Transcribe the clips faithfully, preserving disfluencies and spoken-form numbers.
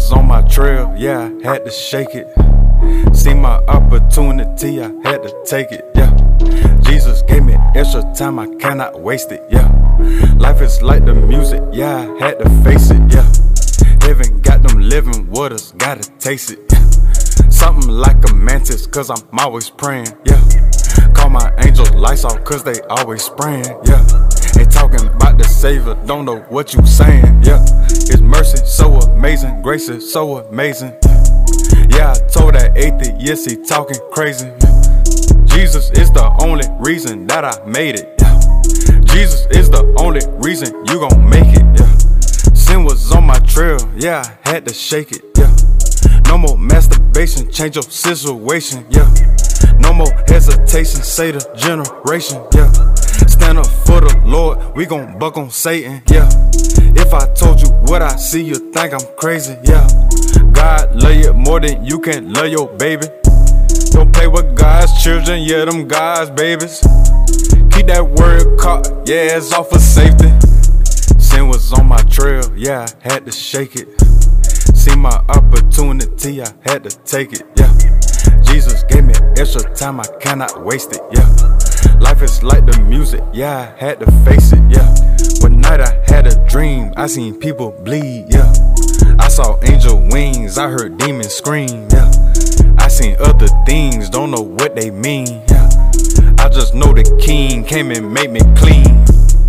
was on my trail, yeah, I had to shake it. See my opportunity, I had to take it, yeah. Jesus gave me extra time, I cannot waste it, yeah. Life is like the music, yeah, I had to face it, yeah. Heaven got them living waters, gotta taste it, yeah. Something like a mantis, cause I'm always praying, yeah. Call my angels lights off, cause they always spraying, yeah. Ain't talking about the Savior, don't know what you saying, yeah. His mercy so amazing, grace is so amazing. Yeah, I told that atheist, yes, he talking crazy. Jesus is the only reason that I made it, yeah. Jesus is the only reason you gon' make it, yeah. Sin was on my trail, yeah, I had to shake it, yeah. No more masturbation, change your situation, yeah. No more hesitation, say the generation, yeah. Stand up for the Lord, we gon' buck on Satan, yeah. If I told you what I see, you think I'm crazy, yeah. God love you more than you can love your baby. Don't play with God's children, yeah, them God's babies. Keep that word caught, yeah, it's all for safety. Sin was on my trail, yeah, I had to shake it. See my opportunity, I had to take it, yeah. Jesus gave me extra time, I cannot waste it, yeah. Life is like the music, yeah, I had to face it, yeah. One night I had a dream, I seen people bleed, yeah. I saw angel wings, I heard demons scream, yeah. I seen other things, don't know what they mean, yeah. I just know the king came and made me clean.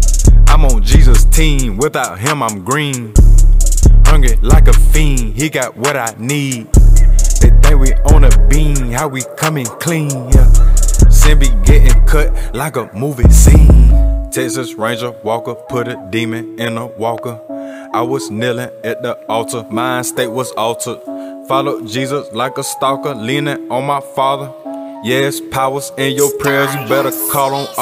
I'm on Jesus' team, without him I'm green. Hungry like a fiend, he got what I need. They think we on a beam, how we coming clean, yeah. Sin be getting cut like a movie scene. Texas Ranger Walker put a demon in a walker. I was kneeling at the altar, mind state was altered. Followed Jesus like a stalker, leaning on my father. Yes, powers in your prayers, you better call on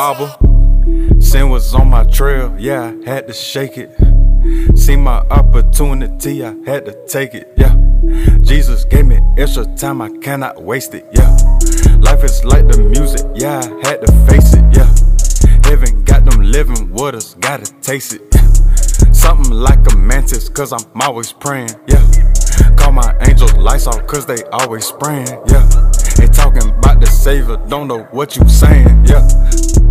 Abba. Sin was on my trail, yeah, I had to shake it. See my opportunity, I had to take it, yeah. Jesus gave me extra time, I cannot waste it, yeah. Life is like the music, yeah, I had to face it, yeah. Heaven got them living waters, gotta taste it, yeah. Something like a mantis, cause I'm always praying, yeah. Call my angels lights off, cause they always spraying, yeah. Ain't talking about the Savior, don't know what you saying, yeah.